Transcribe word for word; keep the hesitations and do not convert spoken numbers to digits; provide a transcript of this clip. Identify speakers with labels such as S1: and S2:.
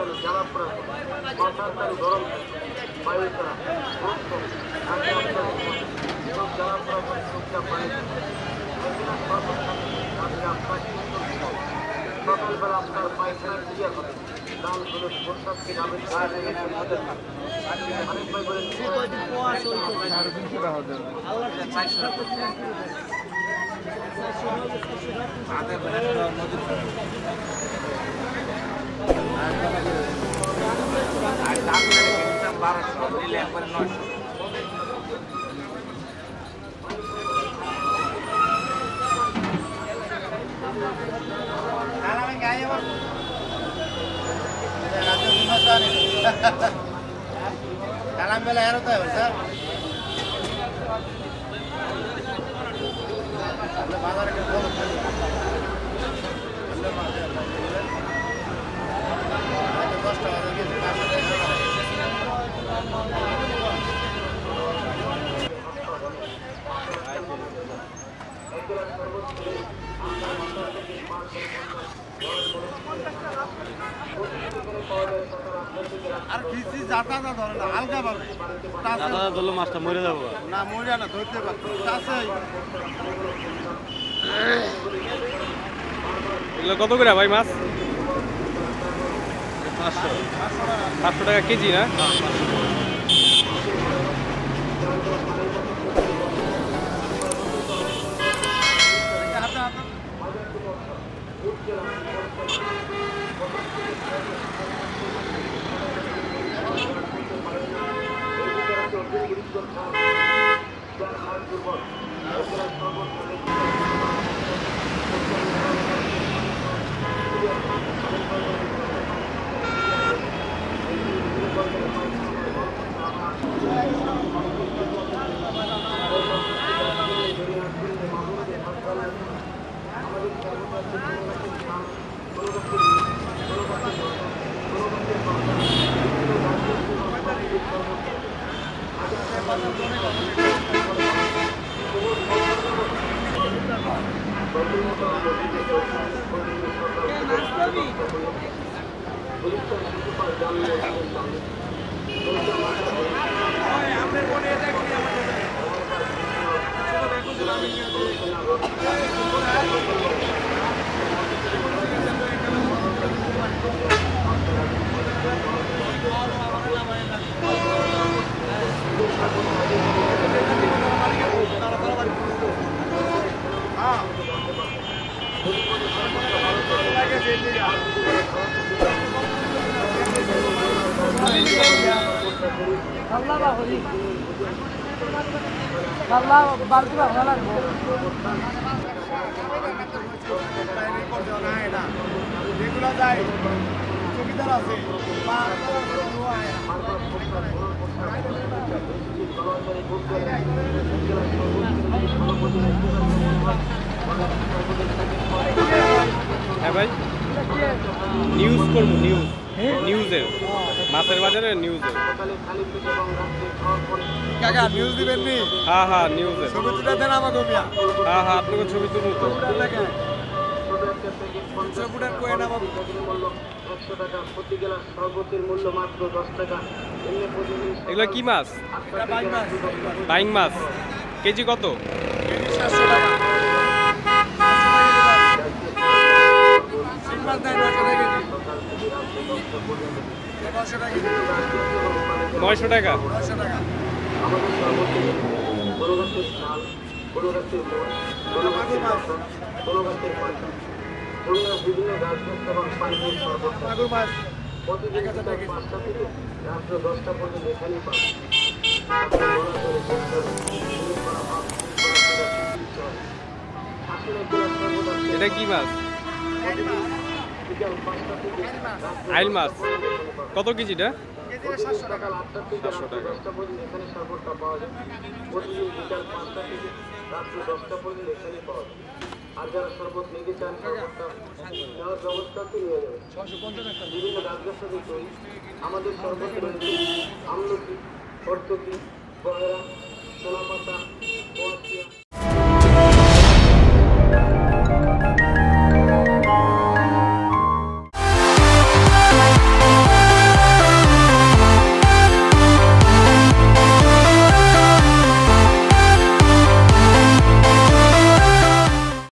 S1: তালু জ্বালা পোড়া মাথার তালু গরম বায়ু করা সব জ্বালা পোড়া করে চুপচাপ বাড়ি সকালবেলা আপনার পায়খানা ক্লিয়ার হবে দান হলো প্রস্তাবকে নামে অনেক ভাই বলেন বারোশো নিলে একবারে নয়শো Dalam bela hero tuh, sir. Ada bazar ke bol. Ada bazar. Ada cost ada gitu. আর কিছু জাতা না ধরে না হালকা ভাবে জাতা ধরলে মাছটা মরে যাবে না মরে না ধরতে পারবে আছে এগুলো কত করে ভাই মাছ পাঁচশো পাঁচশো টাকা কেজি না বালতি ভালো লাগবে যেগুলো যায় চকিদার আছে হ্যাঁ ভাই নিউজ করবো নিউজ নিউজের মাছের বাজারে নিউজের কাকা নিউজ দিবেন নি হ্যাঁ হ্যাঁ নিউজের ছবি তুলে দেন আমাকে হ্যাঁ হ্যাঁ আপনাকে ছবি তুলব তো এগুলো কি মাছ বাইং মাছ কেজি কত নয়শো টাকা বিভিন্ন গাছ এবং পানির প্রতিদিন পাঁচটা থেকে রাত্র দশটা পর্যন্ত এখানেই পাবে এটা কি মাছ আইল মাছ কত কেজিটা সকাল আটটা থেকে দশটা পর্যন্ত এখানে সাগরটা পাওয়া যায় প্রতিদিন বিকাল পাঁচটা থেকে রাত্রি দশটা পর্যন্ত এখানে পাওয়া যায় আর যারা শরবত নিতে চান শরবতটা নেওয়ার ব্যবস্থা তৈরি হয়ে যাবে বিভিন্ন গাছগাছালি তৈরি আমাদের শরবত রয়েছে আমলকি হরতকি গয়রা সোনাপাতা